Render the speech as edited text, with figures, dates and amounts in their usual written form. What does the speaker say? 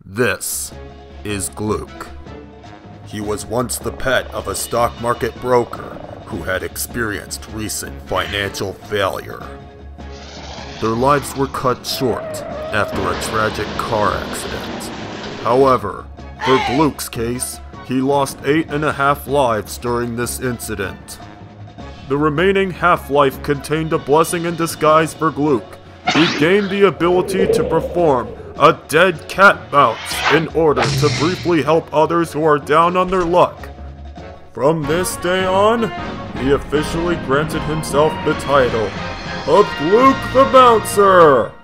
This is Gluck. He was once the pet of a stock market broker who had experienced recent financial failure. Their lives were cut short after a tragic car accident. However, for Gluck's case, he lost 8.5 lives during this incident. The remaining half-life contained a blessing in disguise for Gluck. He gained the ability to perform a dead cat bounce in order to briefly help others who are down on their luck. From this day on, he officially granted himself the title of Gluck the Bouncer!